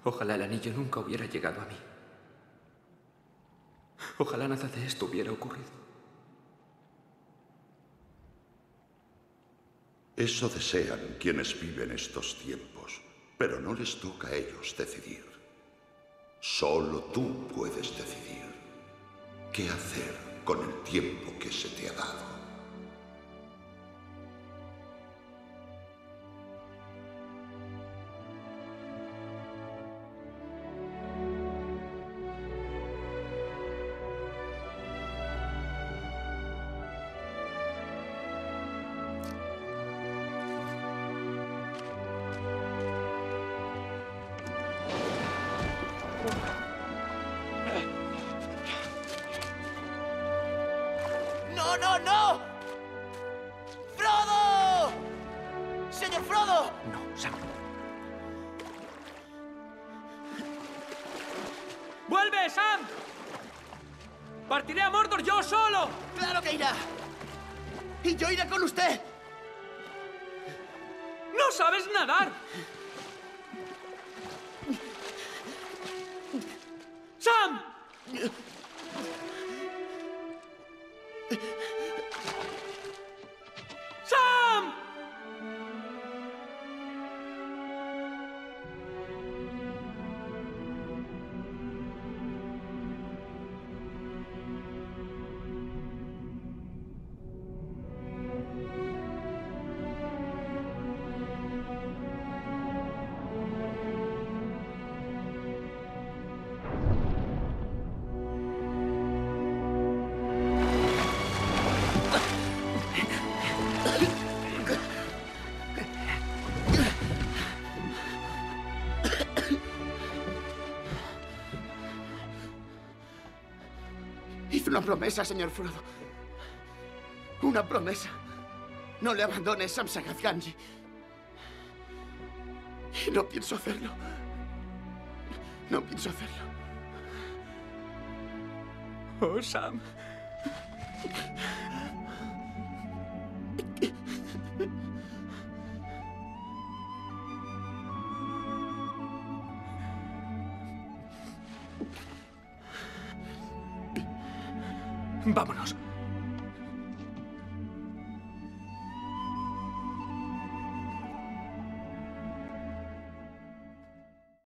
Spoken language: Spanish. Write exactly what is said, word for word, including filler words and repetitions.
Ojalá el anillo nunca hubiera llegado a mí. Ojalá nada de esto hubiera ocurrido. Eso desean quienes viven estos tiempos, pero no les toca a ellos decidir. Solo tú puedes decidir qué hacer con el tiempo que se te ha dado. ¡No, no, no! ¡Frodo! ¡Señor Frodo! No, Sam. ¡Vuelve, Sam! ¡Partiré a Mordor yo solo! ¡Claro que irá! ¡Y yo iré con usted! ¡No sabes nadar! ¡Sam! ¡Sam! Hice una promesa, señor Frodo. Una promesa. No le abandones, Sam Sagadganji. Y no pienso hacerlo. No pienso hacerlo. Oh, Sam. Vámonos.